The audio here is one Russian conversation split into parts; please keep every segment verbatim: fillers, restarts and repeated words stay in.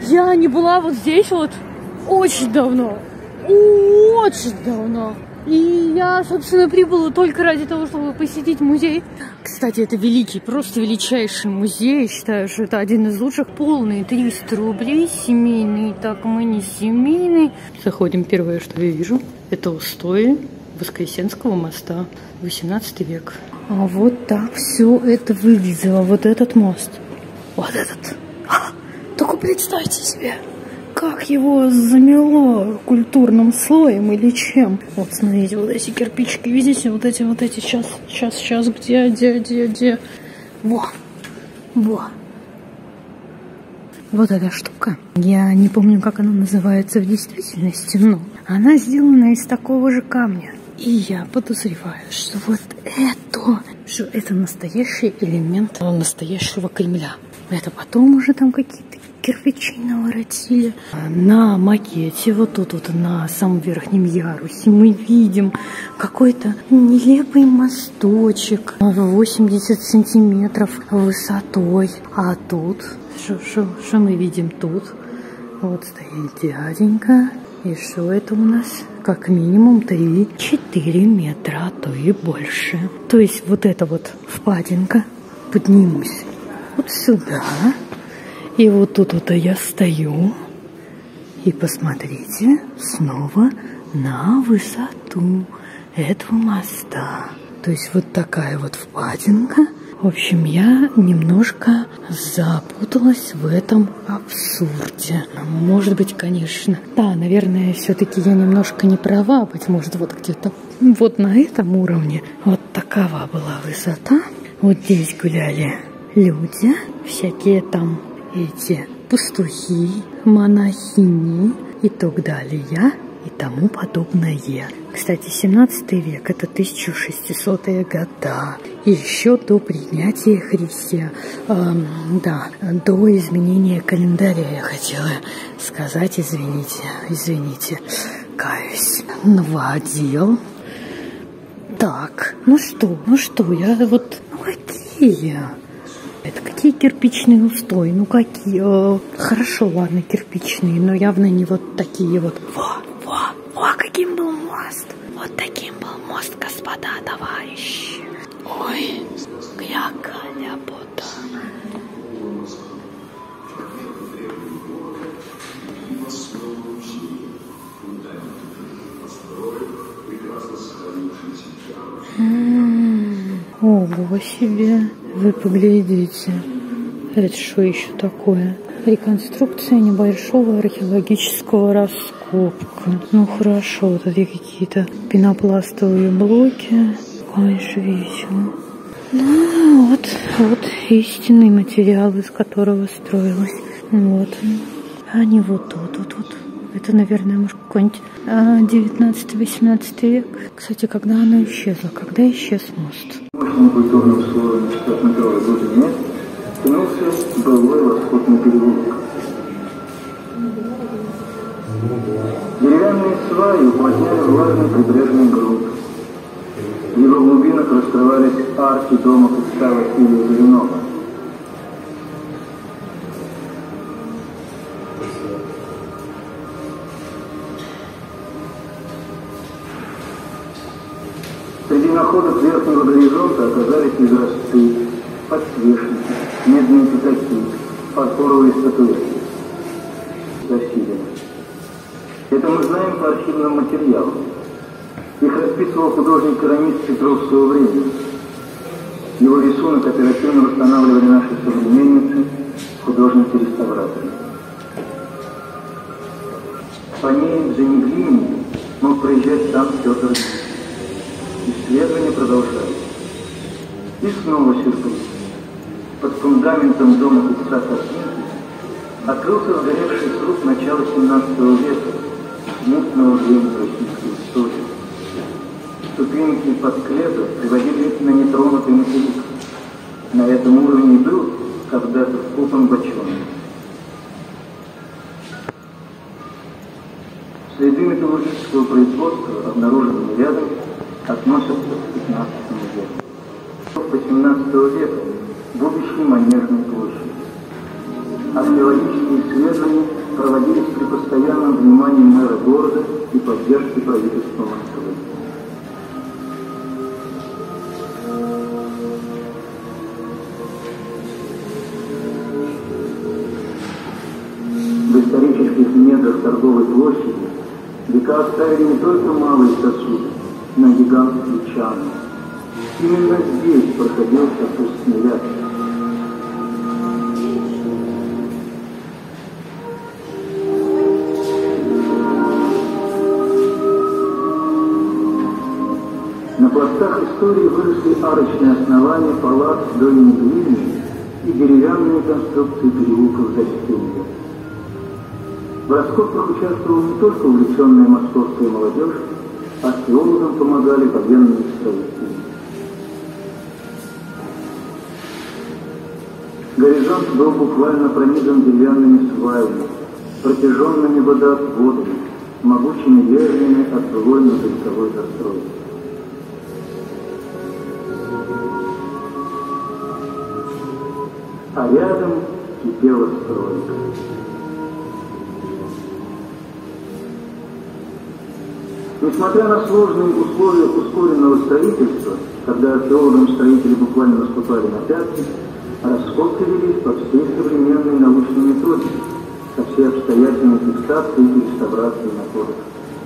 Я не была вот здесь вот очень давно. Очень давно. И я, собственно, прибыла только ради того, чтобы посетить музей. Кстати, это великий, просто величайший музей. Я считаю, что это один из лучших. Полные триста рублей, семейный, так мы не семейный. Заходим, первое, что я вижу, это устои Воскресенского моста, восемнадцатый век. А вот так все это выглядело, вот этот мост. Вот этот. А, только представьте себе, как его замело культурным слоем или чем. Вот, смотрите, вот эти кирпичики, видите, вот эти, вот эти, сейчас, сейчас, сейчас, где, где, где, где. Во, во. Вот эта штука. Я не помню, как она называется в действительности, но она сделана из такого же камня. И я подозреваю, что вот это, что это настоящий элемент настоящего Кремля. Это потом уже там какие-то кирпичи наворотили. На макете, вот тут вот на самом верхнем ярусе, мы видим какой-то нелепый мосточек восемьдесят сантиметров высотой. А тут, что мы видим тут? Вот стоит дяденька. И что это у нас? Как минимум три-четыре метра, а то и больше. То есть вот эта вот впадинка, поднимусь вот сюда. И вот тут вот я стою. И посмотрите снова на высоту этого моста. То есть вот такая вот впадинка. В общем, я немножко запуталась в этом абсурде. Может быть, конечно. Да, наверное, все-таки я немножко не права. Быть может, вот где-то вот на этом уровне. Вот такова была высота. Вот здесь гуляли люди, всякие там эти пастухи, монахини и так далее. И тому подобное. Кстати, семнадцатый век – это тысяча шестисотые года. И еще до принятия Христа, э, да, до изменения календаря, я хотела сказать, извините, извините, каюсь. Новодел. Так, ну что, ну что, я вот, ну какие? Это какие кирпичные устои? Ну какие? Э, хорошо, ладно, кирпичные, но явно не вот такие вот. Во, во, во, каким был мост. Вот таким был мост, господа, товарищи. Ой, какая ляпота. М-м-м, ого себе. Вы поглядите, это что еще такое? Реконструкция небольшого археологического раскопка. Ну хорошо, вот тут какие-то пенопластовые блоки. Ой, же весело. Ну вот, вот истинный материал, из которого строилось. Вот. А не вот тут, вот, вот. Это, наверное, может, какой-нибудь девятнадцатый-восемнадцатый век. Кстати, когда оно исчезло? Когда исчез мост? Мощным культурным слоем четырехметровой глубине тянулся былой восходный переулок. Деревянные сваи уплотняли влажный прибрежный грунт. В его глубинах раскрывались арки дома купца Василия Зеленова. Среди находок верхнего горизонта оказались изразцы, подсвечники, медные пятаки, фарфоровые статуэтки. Засилие. Это мы знаем по архивным материалам. Их расписывал художник-керамист Петровского времени. Его рисунок оперативно восстанавливали наши современницы, художники-реставраторы. По ней, за неглиной, мог проезжать сам Петр Ильич. Исследования продолжались. И снова сюрприз. Под фундаментом дома купца Картинки открылся сгоревший сруб начала семнадцатого века, мутного времени российской истории. Ступеньки под склепы приводили на нетронутый материк. На этом уровне был когда-то вкопан бочонок. Следы металлургического производства, обнаруженные рядом, относятся к пятнадцатому веку. По семнадцатого века будущей Манежной площади. Археологические исследования проводились при постоянном внимании мэра города и поддержке правительства Москвы. В исторических недрах торговой площади века оставили не только малые сосуды, но и гигантские чаны. Именно здесь проходил сосудный ряд. На пластах истории выросли арочные основания палат Долины Глины и деревянные конструкции переулков Застенья. В раскопках участвовала не только увлеченная московская молодежь, археологам помогали военные строители. Горизонт был буквально пронизан деревянными сваями, протяженными водоотводами, могучими вежнями от былой многовековой застройки. А рядом кипела стройка. Несмотря на сложные условия ускоренного строительства, когда археологам-строители буквально наступали на пятки, раскопки велись по всей современной научной методике, со всей обстоятельной фиксацией и реставрацией находок.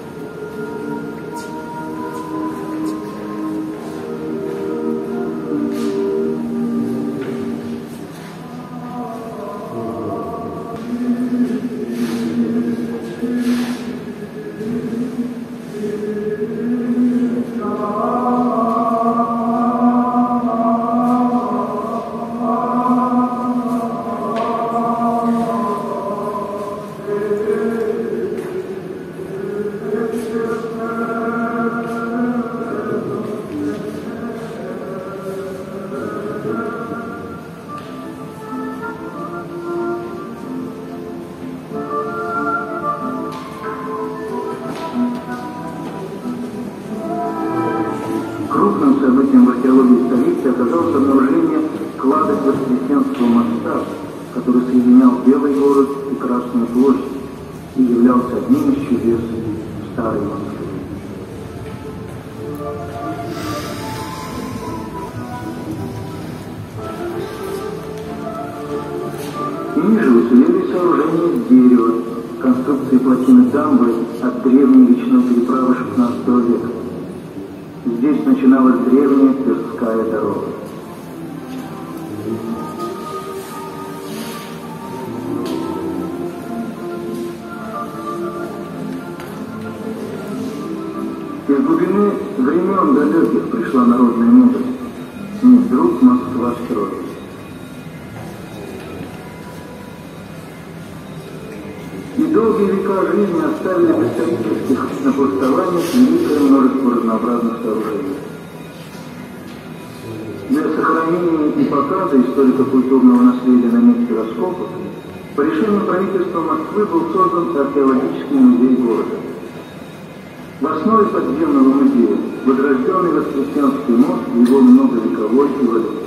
Крупным событием в археологии столицы оказалось обнаружение кладок Воскресенского моста, который соединял Белый город и Красную площадь и являлся одним из чудес старой Москвы. Ниже уцелели сооружения из дерева, конструкции плотины дамбы от древней речной переправы шестнадцатого века. Здесь начиналась древняя Тверская дорога. Из глубины времен далеких пришла народная мудрость. Не вдруг Москва строилась. И долгие века жизни оставили в исторических напластованиях великое множество разнообразных сооружений. Для сохранения и показа историко-культурного наследия на месте раскопок по решению правительства Москвы был создан археологический музей города. В основе подземного музея возрожденный Воскресенский мост и его многовековой эволюции.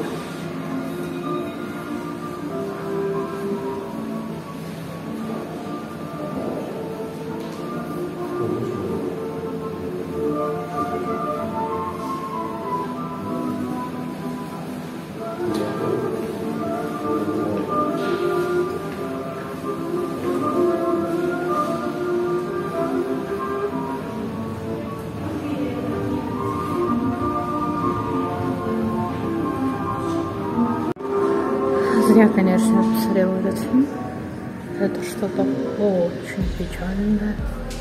Зря, конечно, посмотрела этот фильм. Это что-то очень печальное.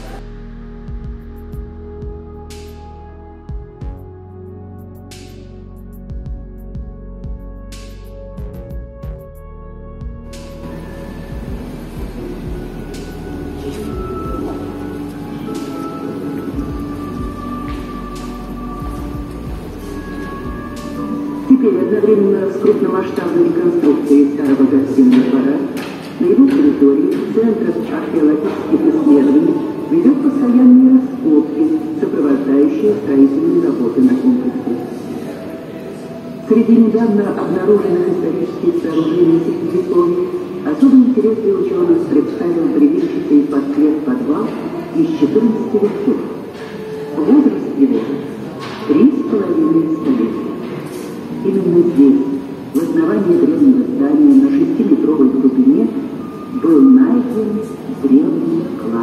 Теперь одновременно с крупномасштабной реконструкцией старого гостиного двора на его территории Центр археологических исследований ведет постоянные раскопки, сопровождающие строительные работы на комплексе. Среди недавно обнаруженных исторических сооружений Средневековья особый интерес для ученых представил бревенчатый подклет-подвал из четырнадцати веков. Возраст его – три с половиной столетия. Именно здесь, в основании древнего здания на шестиметровой глубине, был найден древний класс.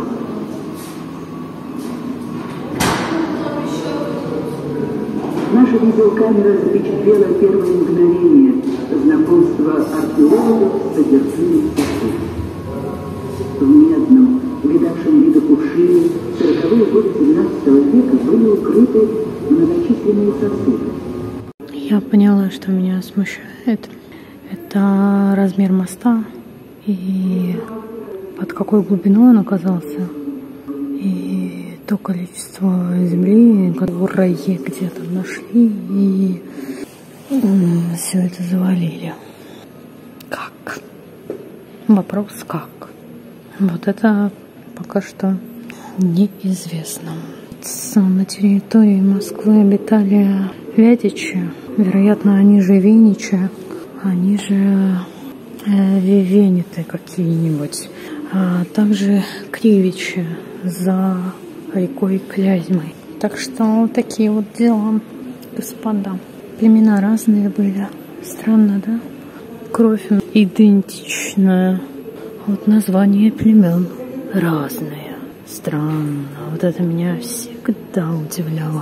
Наша видеокамера запечатлела первые мгновения знакомства археологов с содержимым статуи. В медном, видавшем виды кувшине, в сороковые годы семнадцатого века были укрыты многочисленные сосуды. Я поняла, что меня смущает. Это размер моста и под какой глубиной он оказался. И то количество земли, которое где-то нашли, и все это завалили. Как? Вопрос как? Вот это пока что неизвестно. На территории Москвы обитали Вятичи, вероятно, они же Виничи, они же э, Вивениты какие-нибудь, а также Кривичи за рекой Клязьмой. Так что вот такие вот дела, господа. Племена разные были. Странно, да? Кровь идентичная. Вот название племен разные. Странно. Вот это меня всегда удивляло.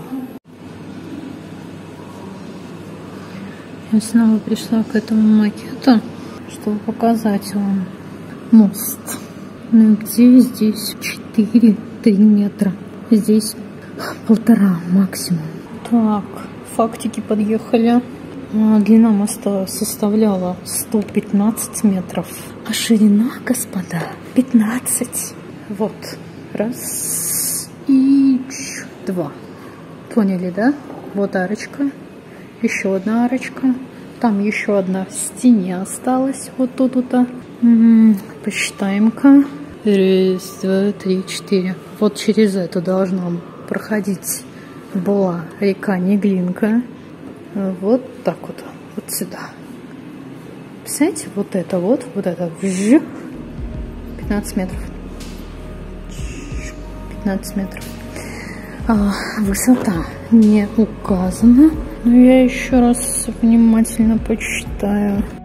Я снова пришла к этому макету, чтобы показать вам мост. Ну где здесь четыре три метра? Здесь полтора максимум. Так, фактики подъехали. Длина моста составляла сто пятнадцать метров. А ширина, господа, пятнадцать. Вот. Раз и два. Поняли, да? Вот арочка. Еще одна арочка. Там еще одна в стене осталась. Вот тут-то. М-м, посчитаем-ка. Раз, два, три, четыре. Вот через это должна проходить была река Неглинка. Вот так вот. Вот сюда. Представляете, вот это вот. Вот это. пятнадцать метров. пятнадцать метров. А, высота не указана. Но я еще раз внимательно почитаю.